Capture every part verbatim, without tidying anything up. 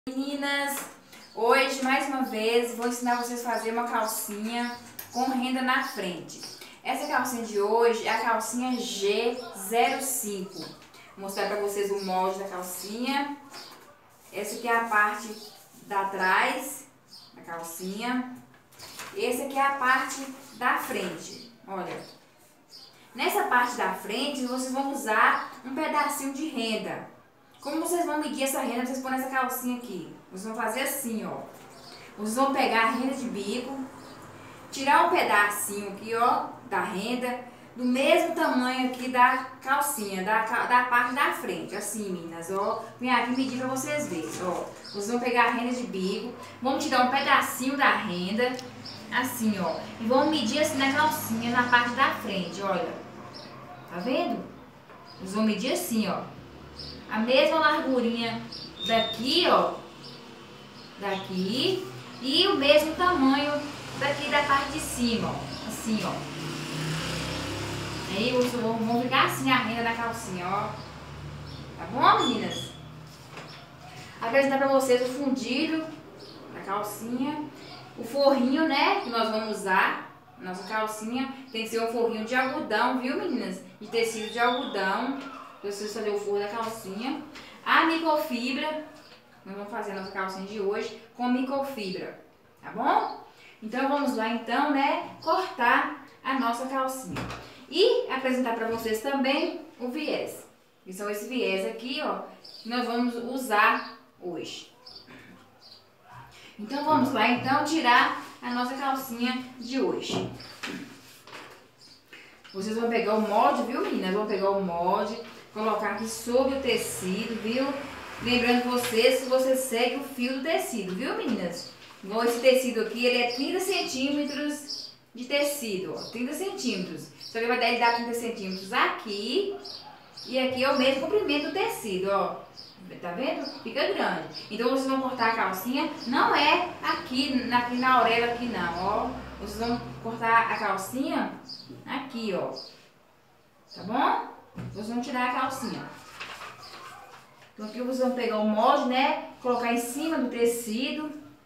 Meninas, hoje mais uma vez vou ensinar vocês a fazer uma calcinha com renda na frente. Essa calcinha de hoje é a calcinha G zero cinco. Vou mostrar para vocês o molde da calcinha. Essa aqui é a parte da trás da calcinha. Essa aqui é a parte da frente. Olha, nessa parte da frente vocês vão usar um pedacinho de renda. Como vocês vão medir essa renda, vocês põem essa calcinha aqui. Vocês vão fazer assim, ó. Vocês vão pegar a renda de bico, tirar um pedacinho aqui, ó, da renda, do mesmo tamanho aqui da calcinha, da, da parte da frente, assim, meninas, ó. Vem aqui medir pra vocês verem, ó. Vocês vão pegar a renda de bico, vão tirar um pedacinho da renda, assim, ó. E vão medir assim na calcinha, na parte da frente, olha. Tá vendo? Vocês vão medir assim, ó. A mesma largurinha daqui, ó, daqui, e o mesmo tamanho daqui da parte de cima, ó, assim, ó. Aí vocês vão ficar assim a renda da calcinha, ó. Tá bom, meninas? Apresentar pra vocês o fundilho da calcinha, o forrinho, né, que nós vamos usar. Nossa calcinha tem que ser um forrinho de algodão, viu, meninas? De tecido de algodão. Pra vocês fazerem o forro da calcinha. A microfibra, nós vamos fazer a nossa calcinha de hoje com microfibra, tá bom? Então vamos lá então, né, cortar a nossa calcinha. E apresentar para vocês também o viés. Que são esses viés aqui, ó, que nós vamos usar hoje. Então vamos lá então tirar a nossa calcinha de hoje. Vocês vão pegar o molde, viu, meninas? Vão pegar o molde, colocar aqui sobre o tecido, viu? Lembrando vocês que você segue o fio do tecido, viu, meninas? Igual esse tecido aqui, ele é trinta centímetros de tecido, ó, trinta centímetros. Só que vai dar, ele dá trinta centímetros aqui e aqui é o mesmo comprimento do tecido, ó. Tá vendo? Fica grande. Então vocês vão cortar a calcinha, não é aqui, aqui na orelha aqui não, ó. Vocês vão cortar a calcinha aqui, ó. Tá bom? Vocês vão tirar a calcinha. Então aqui vocês vão pegar o molde, né? Colocar em cima do tecido.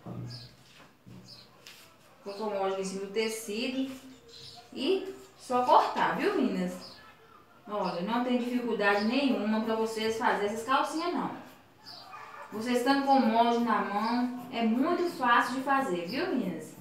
Colocar o molde em cima do tecido. E só cortar, viu, meninas? Olha, não tem dificuldade nenhuma pra vocês fazerem essas calcinhas, não. Vocês estando com o molde na mão, é muito fácil de fazer, viu, meninas?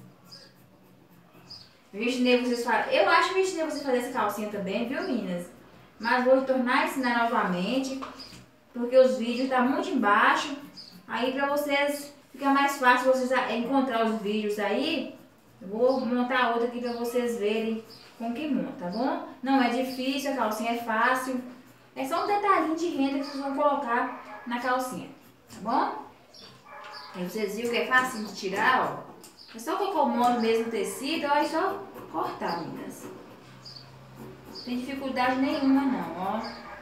Eu ensinei vocês fa... Eu acho que eu ensinei vocês a fazer essa calcinha também, viu, meninas? Mas vou tornar a ensinar novamente, porque os vídeos estão muito embaixo. Aí pra vocês ficar mais fácil vocês encontrar os vídeos aí, eu vou montar outra aqui pra vocês verem como que monta, tá bom? Não é difícil, a calcinha é fácil. É só um detalhinho de renda que vocês vão colocar na calcinha, tá bom? Aí vocês viram que é fácil de tirar, ó. É só colocar o molde mesmo no tecido, ó, é só cortar, meninas. Não tem dificuldade nenhuma não, ó.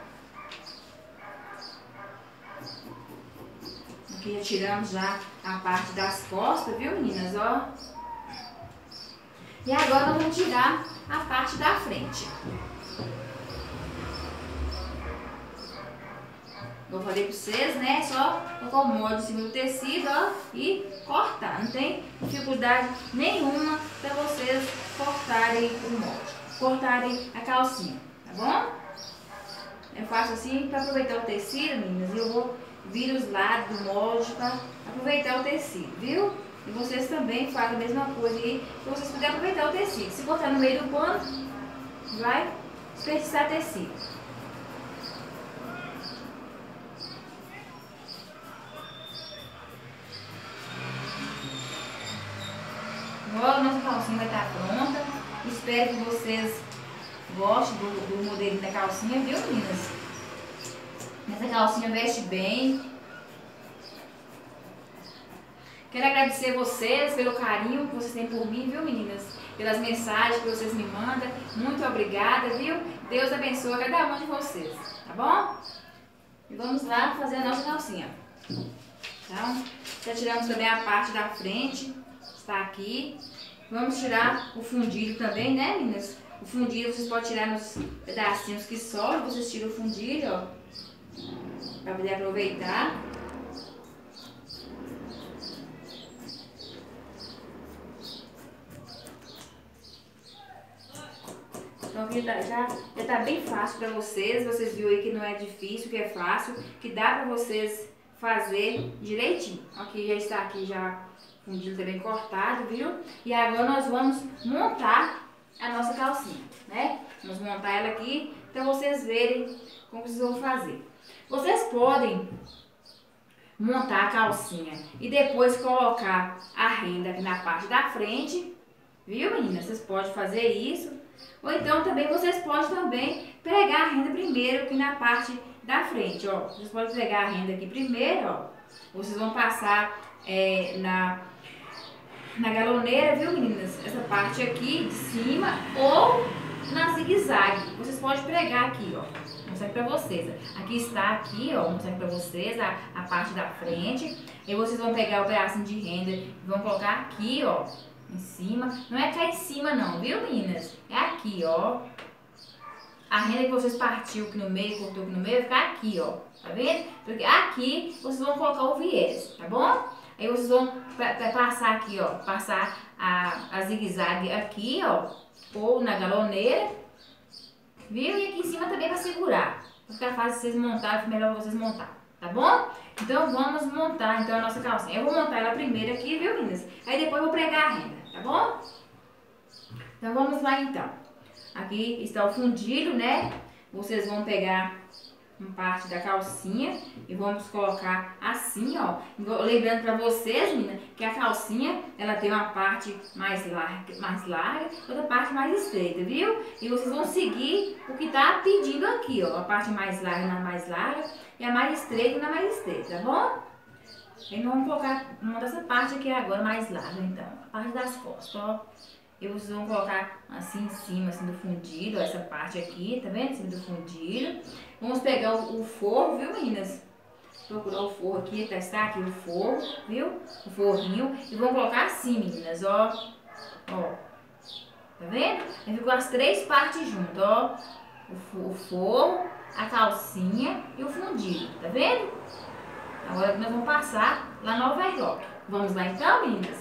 Aqui já tiramos já a parte das costas, viu, meninas, ó. E agora nós vamos tirar a parte da frente. Vou fazer pra vocês, né? Só colocar o molde em cima do tecido, ó, e cortar. Não tem dificuldade nenhuma pra vocês cortarem o molde, cortarem a calcinha, tá bom? Eu faço assim pra aproveitar o tecido, meninas, e eu vou vir os lados do molde pra aproveitar o tecido, viu? E vocês também fazem a mesma coisa aí, pra vocês poderem aproveitar o tecido. Se cortar no meio do pano, vai desperdiçar tecido. Agora a nossa calcinha vai estar pronta. Espero que vocês gostem do, do modelo da calcinha, viu, meninas? Essa calcinha veste bem. Quero agradecer vocês pelo carinho que vocês têm por mim, viu, meninas? Pelas mensagens que vocês me mandam. Muito obrigada, viu? Deus abençoe cada uma de vocês, tá bom? E vamos lá fazer a nossa calcinha. Então, já tiramos também a parte da frente, está aqui. Vamos tirar o fundilho também, né, meninas? O fundilho vocês podem tirar nos pedacinhos que sobram. Vocês tiram o fundilho, ó, para poder aproveitar. aqui já, já, já tá bem fácil pra vocês. Vocês viram aí que não é difícil, que é fácil, que dá pra vocês fazer direitinho. Aqui já está aqui já fundido também cortado, viu? E agora nós vamos montar a nossa calcinha, né? Vamos montar ela aqui pra vocês verem como vocês vão fazer. Vocês podem montar a calcinha e depois colocar a renda aqui na parte da frente, viu, meninas? Vocês podem fazer isso. Ou então também vocês podem também pregar a renda primeiro aqui na parte da frente, ó. Vocês podem pregar a renda aqui primeiro, ó. Vocês vão passar é, na, na galoneira, viu, meninas? Essa parte aqui de cima ou na zigue-zague. Vocês podem pregar aqui, ó. Vou mostrar pra vocês. Aqui está aqui, ó. Vou mostrar pra vocês a, a parte da frente. E vocês vão pegar o pedacinho de renda e vão colocar aqui, ó. Em cima. Não é cá em cima não, viu, meninas? É aqui, ó. A renda que vocês partiu aqui no meio, cortou aqui no meio, vai ficar aqui, ó. Tá vendo? Porque aqui vocês vão colocar o viés, tá bom? Aí vocês vão passar aqui, ó. Passar a, a zigue-zague aqui, ó. Ou na galoneira. Viu? E aqui em cima também vai segurar. Vai ficar fácil vocês montarem, fica melhor vocês montar. Tá bom? Então vamos montar então a nossa calcinha. Eu vou montar ela primeiro aqui, viu, meninas? Aí depois eu vou pregar a renda, tá bom? Então vamos lá então. Aqui está o fundilho, né? Vocês vão pegar uma parte da calcinha e vamos colocar assim, ó. Lembrando pra vocês, meninas, que a calcinha, ela tem uma parte mais larga, mais larga, outra parte mais estreita, viu? E vocês vão seguir o que tá pedindo aqui, ó. A parte mais larga na mais larga e a mais estreita na mais estreita, tá bom? E nós vamos colocar uma dessa parte aqui agora mais larga, então. A parte das costas, ó. E vocês vão colocar assim em cima, assim, do fundido, ó, essa parte aqui, tá vendo? Em cima do fundido. Vamos pegar o, o forro, viu, meninas? Procurar o forro aqui, testar aqui o forro, viu? O forrinho. E vamos colocar assim, meninas, ó. Ó. Tá vendo? Aí ficou as três partes juntas, ó. O, o forro, a calcinha e o fundido, tá vendo? Agora nós vamos passar lá no overlock. Vamos lá então, meninas?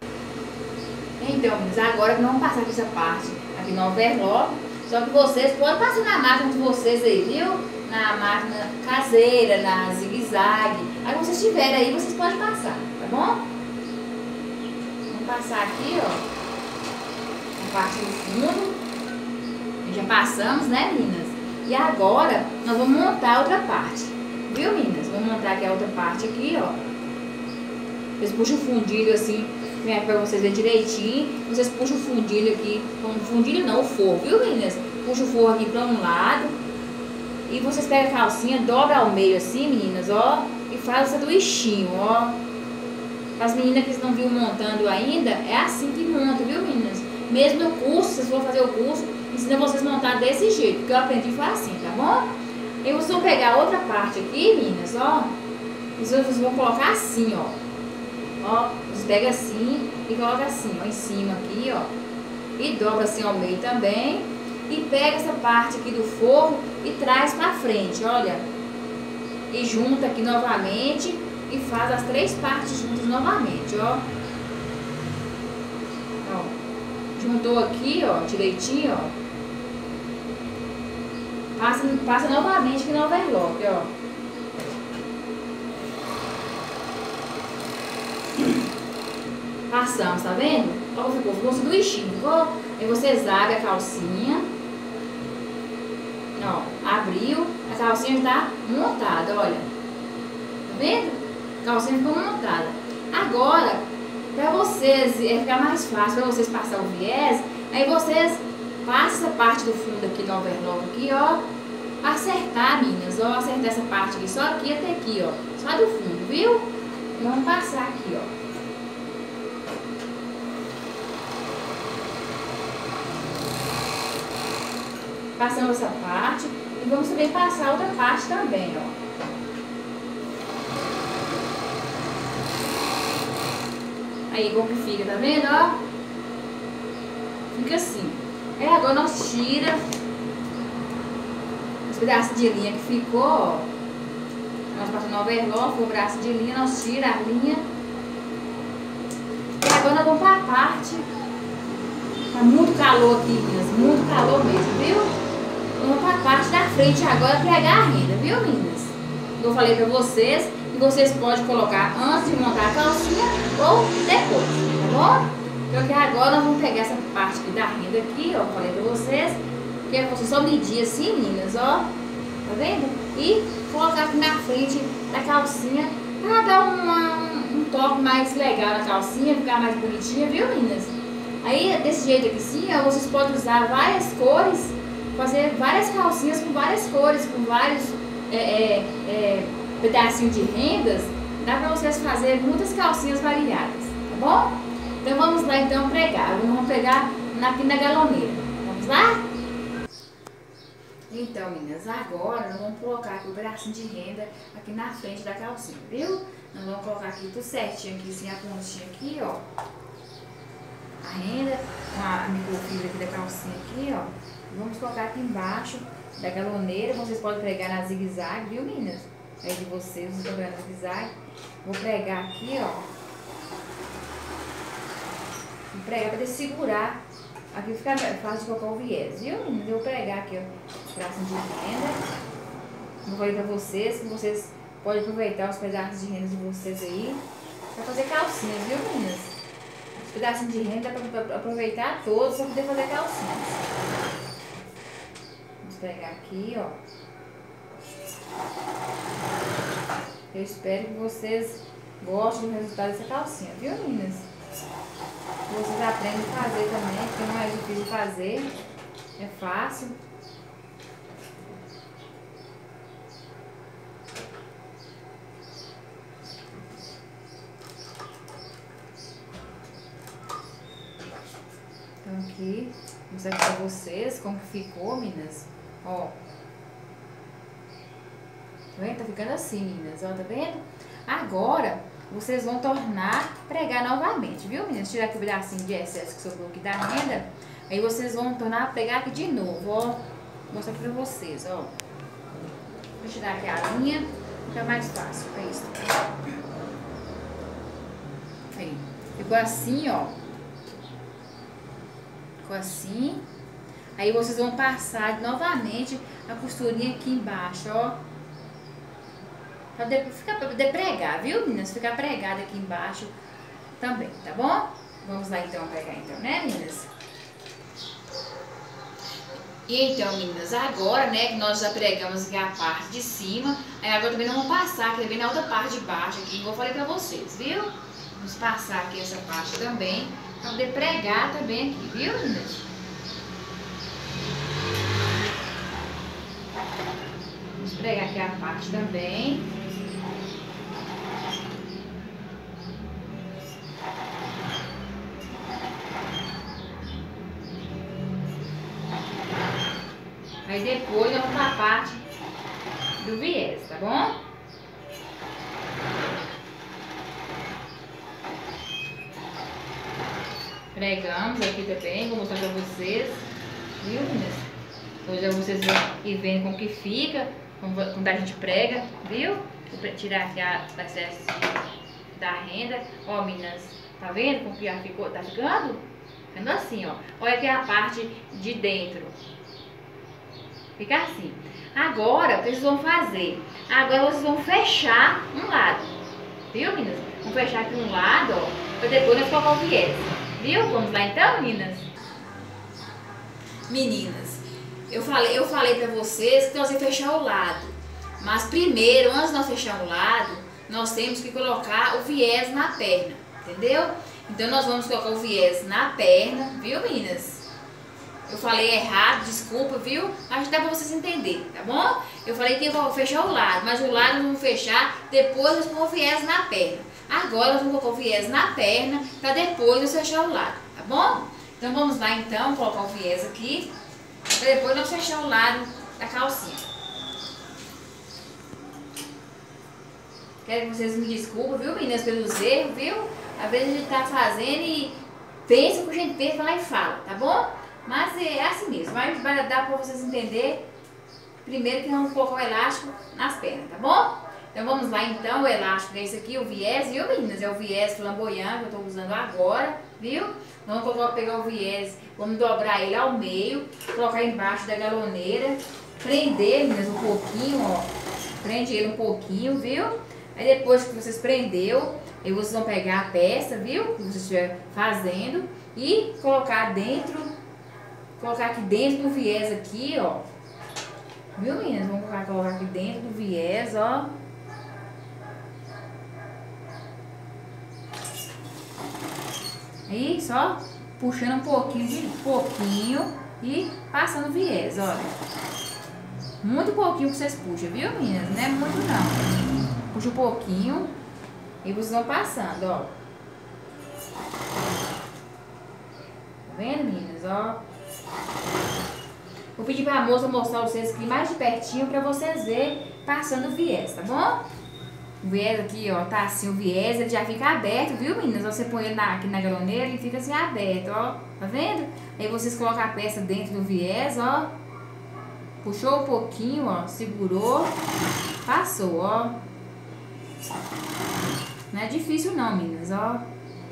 Então, meninas, agora que nós vamos passar aqui essa parte aqui no overlock. Só que vocês podem passar na máquina de vocês aí, viu? Na máquina caseira, na zigue-zague. Aí vocês tiverem aí, vocês podem passar, tá bom? Vamos passar aqui, ó. A parte do fundo. Já passamos, né, meninas? E agora nós vamos montar a outra parte. Viu, meninas? Vamos montar aqui a outra parte aqui, ó. Vocês puxam o fundilho assim, para vocês verem direitinho. Vocês puxam o fundilho aqui, o fundilho não, o forro, viu, meninas? Puxa o forro aqui para um lado. E vocês pegam a calcinha, dobra ao meio assim, meninas, ó. E faz essa duichinho, ó. As meninas que não viram montando ainda, é assim que monta, viu, meninas? Mesmo no curso, vocês vão fazer o curso, ensina vocês a montar desse jeito, porque eu aprendi foi assim, tá bom? E vocês vão pegar outra parte aqui, meninas, ó. E vocês vão colocar assim, ó. Ó, você pega assim e coloca assim, ó, em cima aqui, ó. E dobra assim ao meio também. E pega essa parte aqui do forro e traz pra frente, olha. E junta aqui novamente e faz as três partes juntas novamente, ó. Ó. Juntou aqui, ó, direitinho, ó. Passa, passa novamente aqui no overlock, ó. Passamos, tá vendo? Ó, ficou, ficou um sanduichinho, ficou? Aí vocês abrem a calcinha. Ó, abriu, a calcinha já tá montada, olha. Tá vendo? A calcinha ficou montada. Agora, pra vocês, é ficar mais fácil, pra vocês passar o viés, aí vocês passam essa parte do fundo aqui do overlock aqui, ó. Pra acertar, meninas, ó, acertar essa parte aqui, só aqui até aqui, ó. Só do fundo, viu? E vamos passar aqui, ó. Passamos essa parte e vamos também passar outra parte também, ó. Aí como que fica, tá vendo, ó? Fica assim. Aí agora nós tira os pedaços de linha que ficou, ó. Nós passamos no overlock, o braço de linha, nós tira a linha. E agora nós vamos para a parte. Tá muito calor aqui, meninas, muito calor mesmo, viu? vamos para a parte da frente agora pregar a renda, viu, meninas? Eu falei para vocês que vocês podem colocar antes de montar a calcinha ou depois, tá bom? Então que agora nós vamos pegar essa parte aqui da renda aqui, ó, falei para vocês, que é você só medir assim, meninas, ó, tá vendo? E colocar aqui na frente da calcinha para dar uma, um, um toque mais legal na calcinha, ficar mais bonitinha, viu, meninas? Aí desse jeito aqui sim, ó, vocês podem usar várias cores, fazer várias calcinhas com várias cores, com vários é, é, é, pedacinhos de rendas, dá pra vocês fazerem muitas calcinhas variadas, tá bom? Então vamos lá então pregar, vamos pegar aqui na galoneira, vamos lá? Então meninas, agora nós vamos colocar aqui o pedacinho de renda aqui na frente da calcinha, viu? Nós vamos colocar aqui tudo certinho, aqui assim, a pontinha aqui, ó. A renda, com a microfibra aqui da calcinha aqui, ó. Vamos colocar aqui embaixo da galoneira. Vocês podem pregar na zigue-zague, viu, meninas? Aí de vocês, vocês estão vendo na zigue-zague. Vou pregar aqui, ó. Vou pregar para segurar. Aqui fica fácil de colocar o viés, viu, meninas? Eu vou pregar aqui, ó, pedacinho de renda. Vou falar para vocês que vocês podem aproveitar os pedaços de renda de vocês aí para fazer calcinha, viu, meninas? Os pedacinhos de renda dá para aproveitar todos para poder fazer calcinhas. Vamos pegar aqui, ó. Eu espero que vocês gostem do resultado dessa calcinha, viu, meninas? Que vocês aprendem a fazer também, porque não é difícil de fazer, é fácil. Então aqui, vou mostrar aqui pra vocês como que ficou, meninas. Ó. Tá vendo? Tá ficando assim, meninas. Ó, tá vendo? Agora, vocês vão tornar pregar novamente, viu, meninas? Tirar aquele pedacinho de excesso que sobrou aqui da renda. Aí vocês vão tornar a pregar aqui de novo, ó. Vou mostrar aqui pra vocês, ó. Vou tirar aqui a linha, fica mais fácil. É isso. Aí. Ficou assim, ó. Ficou assim. Aí vocês vão passar novamente a costurinha aqui embaixo, ó. Pra ficar pra poder pregar, viu, meninas? Ficar pregada aqui embaixo também, tá bom? Vamos lá então pregar então, né, meninas? E então, meninas, agora, né, que nós já pregamos aqui a parte de cima, aí agora também nós vamos passar aqui também na outra parte de baixo aqui, igual eu falei pra vocês, viu? Vamos passar aqui essa parte também, pra poder pregar também aqui, viu, meninas? Vamos pregar aqui a parte também. Aí depois vamos para a parte do viés, tá bom? Pregamos aqui também, vou mostrar para vocês, viu, meninas? Hoje vocês vão ir vendo como que fica, quando a gente prega, viu? Vou tirar aqui a excesso da renda. Ó, meninas, tá vendo como que já ficou? Tá ficando? Ficando assim, ó. Olha aqui a parte de dentro. Fica assim. Agora, o que vocês vão fazer? Agora vocês vão fechar um lado. Viu, meninas? Vamos fechar aqui um lado, ó. Pra depois nós colocar o viés. Viu? Vamos lá então, meninas? Meninas, eu falei, eu falei pra vocês que nós vamos fechar o lado. Mas primeiro, antes de nós fechar o lado, nós temos que colocar o viés na perna. Entendeu? Então nós vamos colocar o viés na perna. Viu, meninas? Eu falei errado, desculpa, viu? Mas dá pra vocês entenderem, tá bom? Eu falei que eu vou fechar o lado, mas o lado nós vamos fechar, depois nós vamos o viés na perna. Agora nós vamos colocar o viés na perna, pra depois nós fechar o lado, tá bom? Então vamos lá então, colocar o viés aqui, pra depois nós fechar o lado da calcinha. Quero que vocês me desculpem, viu, meninas, pelos erros, viu? Às vezes a gente tá fazendo e pensa o que a gente pensa, vai lá e fala, tá bom? Mas é assim mesmo, vai, vai dar para vocês entenderem primeiro que nós vamos colocar o elástico nas pernas, tá bom? Então vamos lá então, o elástico é esse aqui, o viés, viu meninas? É o viés flamboyant que eu estou usando agora, viu? Vamos colocar, pegar o viés, vamos dobrar ele ao meio, colocar embaixo da galoneira, prender, meninas, um pouquinho, ó. Prende ele um pouquinho, viu? Aí depois que vocês prendeu, aí vocês vão pegar a peça, viu? Que você estiver fazendo e colocar dentro, colocar aqui dentro do viés aqui, ó. Viu, meninas? Vamos colocar, colocar aqui dentro do viés, ó. Aí, só puxando um pouquinho, de pouquinho e passando o viés, olha. Muito pouquinho que vocês puxam, viu, meninas? Não é muito, não. Puxa um pouquinho e vocês vão passando, ó. Tá vendo, meninas? Ó. Vou pedir pra moça mostrar vocês aqui mais de pertinho pra vocês verem passando o viés, tá bom? O viés aqui, ó, tá assim, o viés, ele já fica aberto, viu, meninas? Você põe ele na, aqui na galoneira, ele fica assim aberto, ó. Tá vendo? Aí vocês colocam a peça dentro do viés, ó. Puxou um pouquinho, ó, segurou, passou, ó. Não é difícil não, meninas, ó. Tá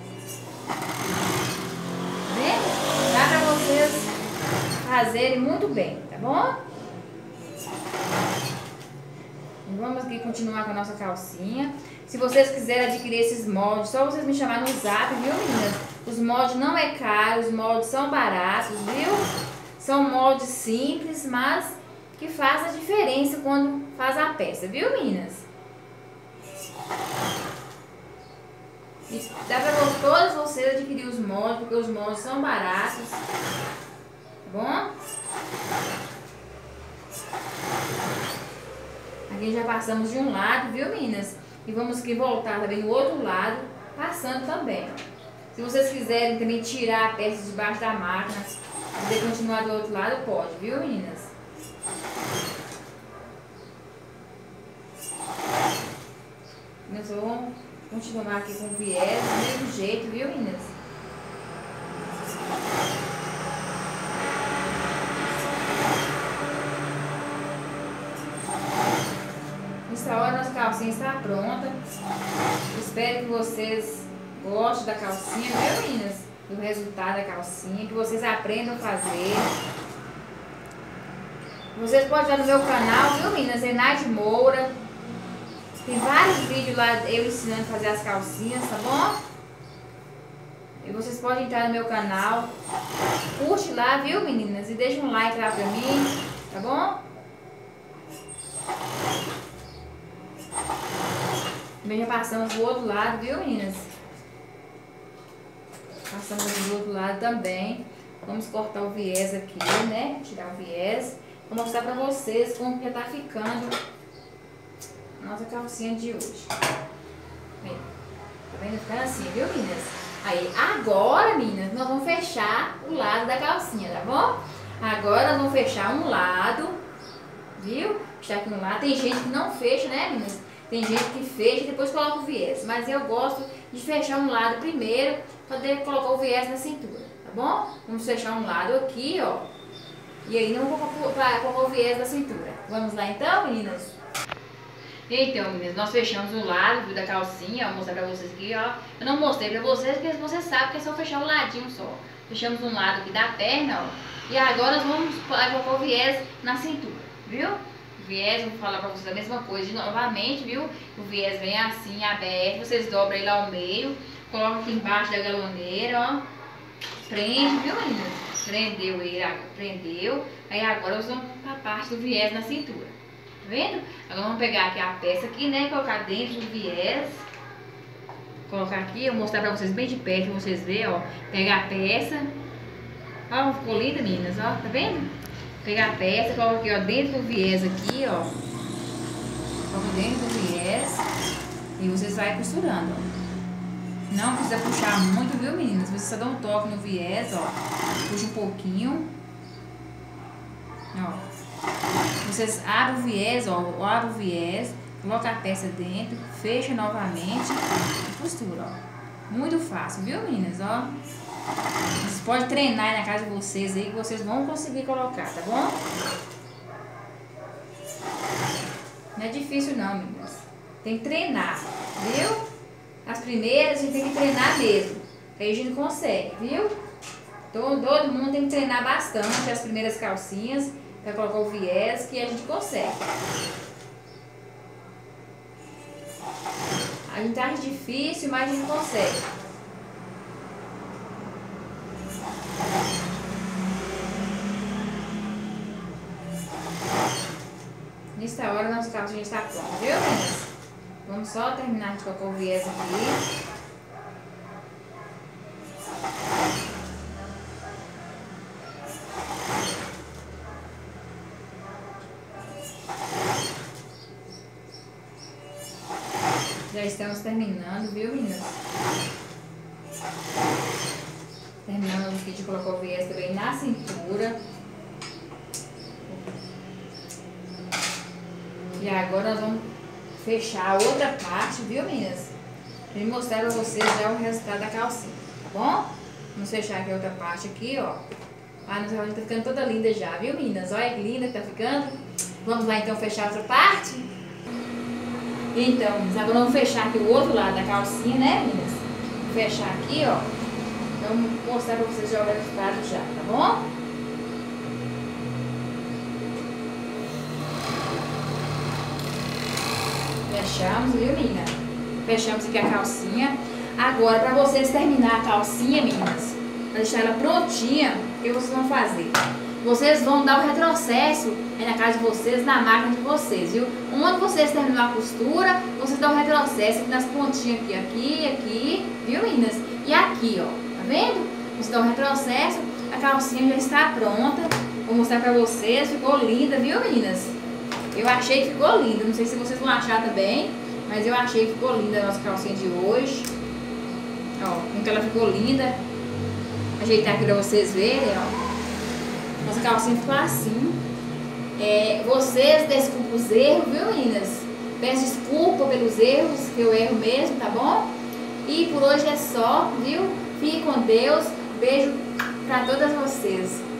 vendo? Dá pra vocês fazerem muito bem, tá bom? Vamos aqui continuar com a nossa calcinha. Se vocês quiserem adquirir esses moldes, só vocês me chamarem no zap, viu, meninas? Os moldes não é caro, os moldes são baratos, viu? São moldes simples, mas que faz a diferença quando faz a peça, viu, meninas? E dá pra todos vocês adquirir os moldes, porque os moldes são baratos, tá bom? Aqui já passamos de um lado, viu, meninas? E vamos aqui voltar também do outro lado, passando também. Se vocês quiserem também tirar a peça de baixo da máquina, poder continuar do outro lado, pode, viu, meninas? Nós vamos continuar aqui com o viés do mesmo jeito, viu, meninas? Nessa hora nossa calcinha está pronta. Espero que vocês gostem da calcinha, viu, meninas? Do resultado da calcinha, que vocês aprendam a fazer. Vocês podem ir no meu canal, viu, meninas? Zenaide Moura. Tem vários vídeos lá eu ensinando a fazer as calcinhas, tá bom? E vocês podem entrar no meu canal. Curte lá, viu, meninas? E deixa um like lá pra mim, tá bom? Também já passamos do outro lado, viu, meninas? Passamos do outro lado também. Vamos cortar o viés aqui, né? Tirar o viés. Vou mostrar pra vocês como que tá ficando a nossa calcinha de hoje. Aí, tá vendo? Ficando assim, viu, meninas? Aí, agora, meninas, nós vamos fechar o lado da calcinha, tá bom? Agora nós vamos fechar um lado, viu? Fechar aqui um lado. Tem gente que não fecha, né, meninas? Tem gente que fecha e depois coloca o viés. Mas eu gosto de fechar um lado primeiro, para poder colocar o viés na cintura, tá bom? Vamos fechar um lado aqui, ó. E aí não vou colocar o viés na cintura. Vamos lá então, meninas? Então, meninas, nós fechamos o lado da calcinha, ó, vou mostrar pra vocês aqui, ó. Eu não mostrei pra vocês, porque vocês sabem que é só fechar o ladinho só. Fechamos um lado aqui da perna, ó. E agora nós vamos colocar o viés na cintura, viu? O viés, vou falar pra vocês a mesma coisa de novamente, viu? O viés vem assim, aberto, vocês dobram ele ao meio, colocam aqui embaixo da galoneira, ó. Prende, viu, meninas? Prendeu ele, prendeu. Aí agora nós vamos pra parte do viés na cintura. Tá vendo? Agora vamos pegar aqui a peça aqui, né? Colocar dentro do viés. Colocar aqui, eu vou mostrar pra vocês bem de perto, pra vocês verem, ó. Pegar a peça. Ó, ficou linda, meninas, ó. Tá vendo? Pegar a peça, coloca aqui, ó, dentro do viés aqui, ó. Coloca dentro do viés. E vocês vai costurando, ó. Não precisa puxar muito, viu, meninas? Você só dá um toque no viés, ó. Puxa um pouquinho. Ó. Vocês abrem o viés, ó. Abre o viés, coloca a peça dentro, fecha novamente e costura, ó. Muito fácil, viu, meninas? Ó. Vocês podem treinar aí na casa de vocês aí que vocês vão conseguir colocar, tá bom? Não é difícil não, meninas. Tem que treinar, viu? As primeiras a gente tem que treinar mesmo. Aí a gente consegue, viu? Todo, todo mundo tem que treinar bastante as primeiras calcinhas para colocar o viés, que a gente consegue. A gente acha difícil, mas a gente consegue. Nessa hora, nossa calcinha está pronta, viu, meninas? Vamos só terminar de colocar o viés aqui. Já estamos terminando, viu, meninas? Terminando aqui de colocar o viés também na cintura. E agora nós vamos fechar a outra parte, viu, meninas? Pra mostrar pra vocês já o resultado da calcinha, tá bom? Vamos fechar aqui a outra parte aqui, ó. A nossa calcinha tá ficando toda linda já, viu, meninas? Olha que linda que tá ficando. Vamos lá, então, fechar a outra parte? Então, agora vamos fechar aqui o outro lado da calcinha, né, meninas? Vou fechar aqui, ó. Então, vou mostrar pra vocês já o resultado já, tá bom? Fechamos, viu, menina? Fechamos aqui a calcinha. Agora, pra vocês terminar a calcinha, meninas, pra deixar ela prontinha, o que vocês vão fazer? Vocês vão dar o retrocesso aí na casa de vocês, na máquina de vocês, viu? Onde vocês terminam a costura, vocês dão o retrocesso aqui nas pontinhas aqui, aqui, aqui, viu, meninas? E aqui, ó, tá vendo? Vocês dão o retrocesso, a calcinha já está pronta. Vou mostrar pra vocês, ficou linda, viu, meninas? Eu achei que ficou linda, não sei se vocês vão achar também, mas eu achei que ficou linda a nossa calcinha de hoje. Ó, como que ela ficou linda. Ajeitar aqui pra vocês verem, ó. Nossa calcinha ficou assim. É, vocês desculpem os erros, viu, meninas? Peço desculpa pelos erros, que eu erro mesmo, tá bom? E por hoje é só, viu? Fique com Deus. Beijo pra todas vocês.